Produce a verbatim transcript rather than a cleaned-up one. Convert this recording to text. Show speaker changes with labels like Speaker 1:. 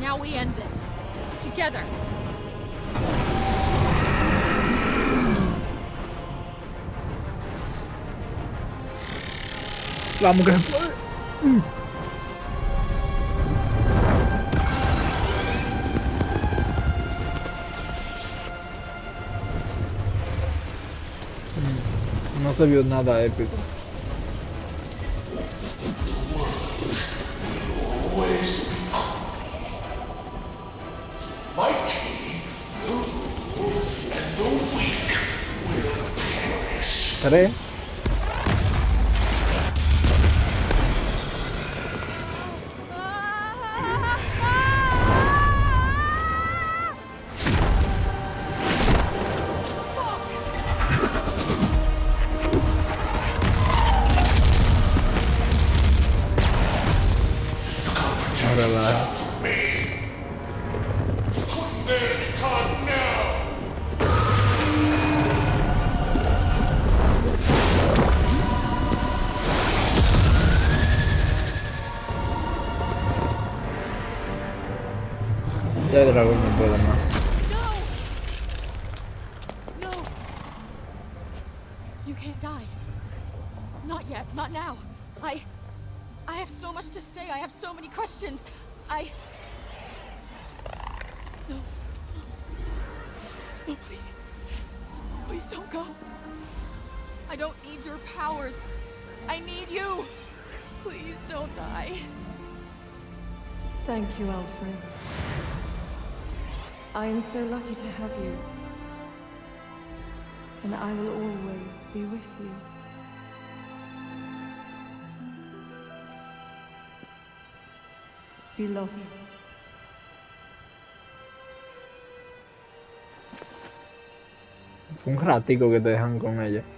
Speaker 1: Now we end this. Together.
Speaker 2: Làm một cái ừ. No se vio nada épico. Tres. Ya el dragón no puede más.
Speaker 1: No. No. You can't die. Not yet. Not now. I... I have so much to say. I have so many questions. I... No. No, please. Please don't go. I don't need your powers. I need you. Please don't die.
Speaker 3: Thank you, Alfred. I am so lucky to have you. And I will always be with you. Beloved.
Speaker 2: Un ratico que te dejan con ella.